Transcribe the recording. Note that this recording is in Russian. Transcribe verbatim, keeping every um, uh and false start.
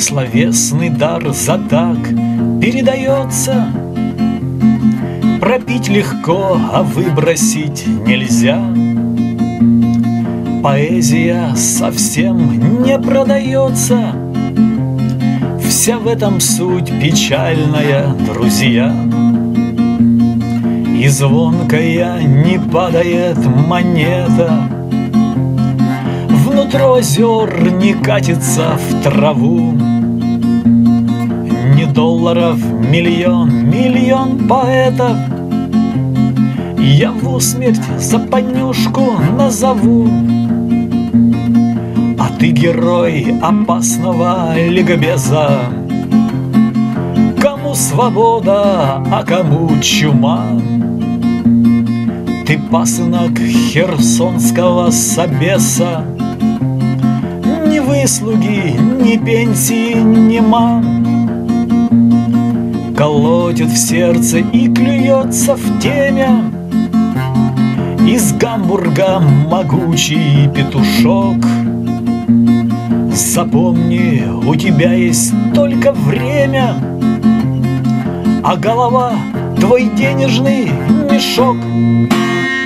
словесный дар за так передается. Пропить легко, а выбросить нельзя. Поэзия совсем не продается. Вся в этом суть печальная, друзья. И звонкая не падает монета, внутрь озер не катится в траву. Ни долларов миллион, миллион поэтов я в усмерть за понюшку назову. А ты герой опасного ликбеза. Кому свобода, а кому чума? Ты пасынок херсонского собеса. Ни выслуги, ни пенсии нема. Колотит в сердце и клюется в темя. Из Гамбурга могучий петушок. Запомни, у тебя есть только время, а голова — твой денежный мешок.